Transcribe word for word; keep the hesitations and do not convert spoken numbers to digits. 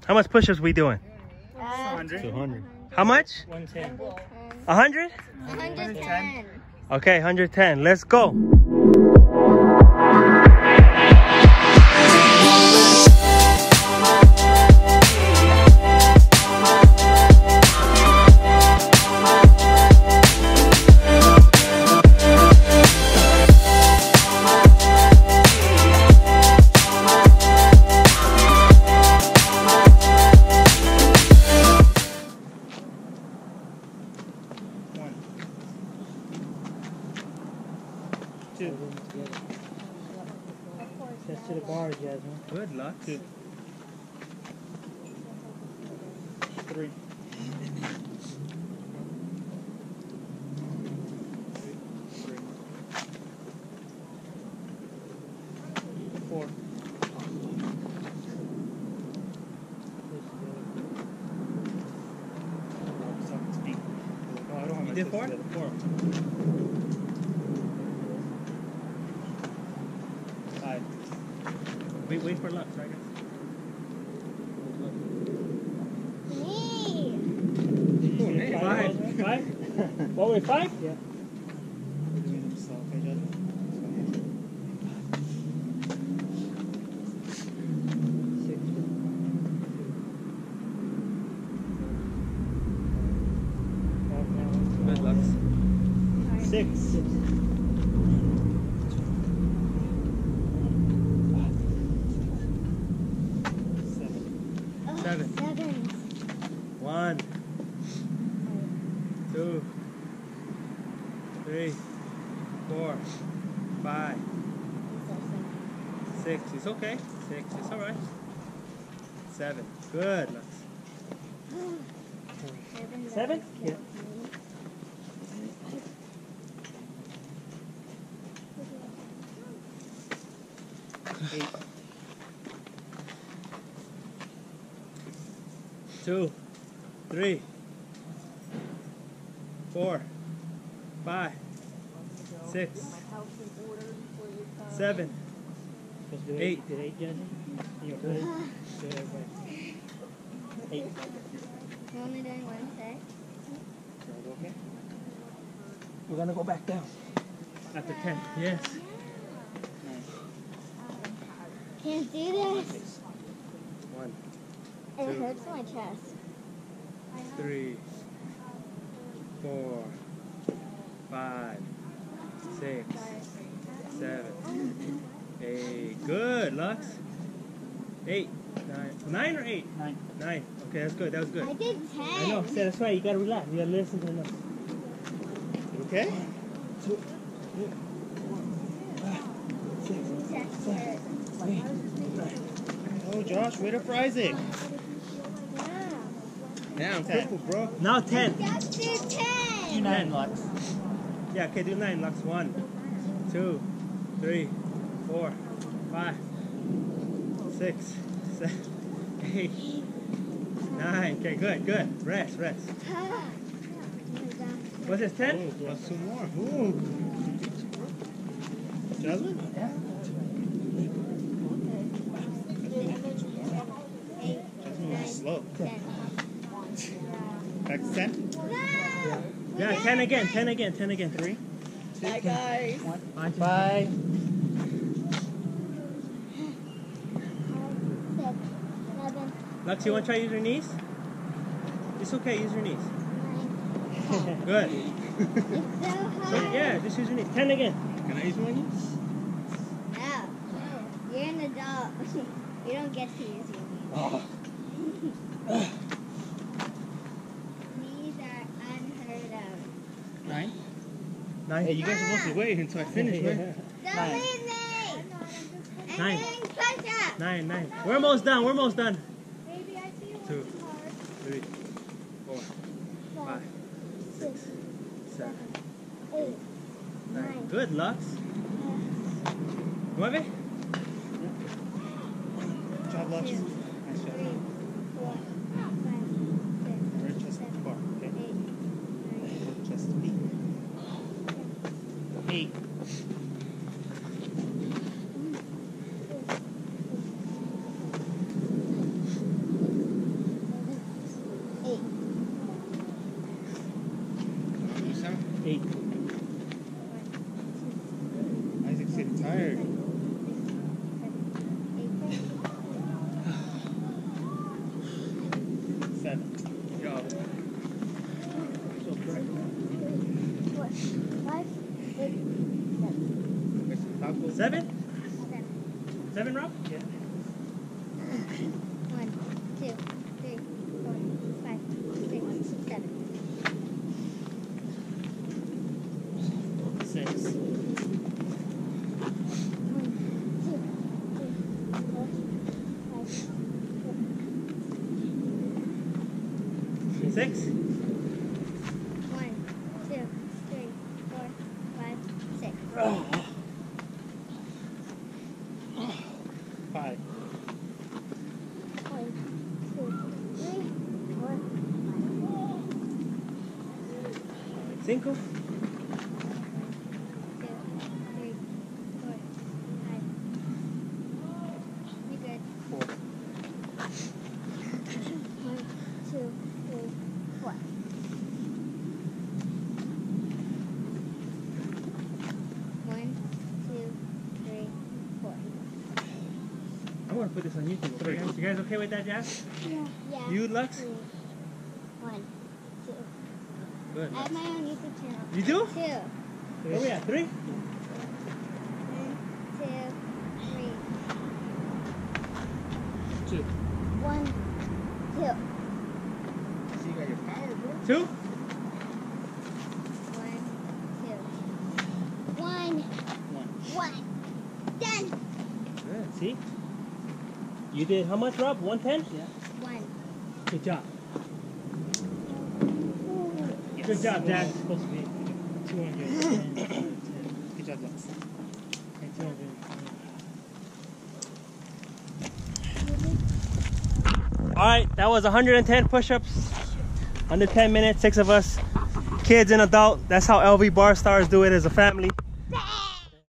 How much push-ups we doing? Uh, two hundred. How much? one ten. one hundred? one hundred ten. Okay, one hundred ten. Let's go. Two. Test to the bar, Jasmine. Good luck. Two. Three. Three. Four. Oh, I don't have You my did four? together. Four. Five. Wait, wait for luck, sorry guys. Me. Five. Five? What, wait, five? Yeah. Good luck. Six. Six. Seven. Seven. One. Two. Three. Four. Five. Six. It's okay. Six. It's alright. Seven. Good luck. Seven? Yeah. Eight. Two. Three. Four. Five. Six. Seven. Supposed to do Eight. eight. Did eight, Jasmine? You're good. Good, everybody. Eight. You're only doing one set? Okay. We're gonna go back down. After ten. Yes. Can't do this. One. It Two. hurts my chest. Three. Four. Five. Six. Seven. Eight. Good, Lux. Eight. Nine. Nine or eight? Nine. Nine. Okay, that's good. That was good. I did ten. I know. See, that's right. You gotta relax. You gotta listen to the notes. You okay? Two. Oh, Josh, wait up for Isaac. Yeah. Damn, cripple, bro. Now ten. Just do ten. You nine, Lux. Yeah, okay, do nine, Lux. One, two, three, four, five, six, seven, eight, nine. Okay, good, good. Rest, rest. What's this, ten? Oh, plus two more. Ooh. Jasmine? Eight. Jasmine was slow. Ten. Back to ten? Yeah, ten again, ten again, ten again. Three. Bye, guys. Bye. Bye. Six, seven, Lux, you want to try use your knees? It's okay, use your knees. nine. Good. It's so So, hard. yeah, just use your knees. Ten again. Can I use my knees? No. You're an adult. You don't get to use your knees. Oh. Knees are unheard of. Nine. Nine. Hey, you guys are supposed to wait until I finish, right? Don't Nine. leave me. I'm Nine. doing push-ups. Nine, nine. We're almost done, we're almost done. Baby, I see you Two. working hard. Three, four, five, Six, seven, eight, nine. nine. Good, Lux. Nueve. Good job, Lux. Two. Nice job. Three, four, five, Right six, chest seven, bar, okay? eight, nine. Left chest beat. Eight. Seven? Seven. Seven, Rob? Yeah. One, two, three, four, five, six, seven. Six. One, two, three, four, five, six. Six? One, two, three, four, five, six. Oh. Five. One, two, three, four, Cinco? two, three, four, five. You good? Four. One, two, three, four. One, two, three, four. I'm gonna put this on YouTube. Okay, guys? You guys okay with that, Jazz? Yeah. Yeah. You, Lux? Three. One, two. Good. I have my own YouTube channel. You do? Two. Where we at? Three? One, two, three. Two. One, two. So you got your power, bro. Two? One, two. One, One. one. Done. Good. See? You did how much, Rob? one ten? Yeah. One. Good job. Yes. Good job, Jack. It's supposed to be two hundred ten. Good job, Lux. Okay, two hundred. All right, that was one hundred ten push-ups, under ten minutes, six of us, kids and adult. That's how L V Bar Stars do it as a family.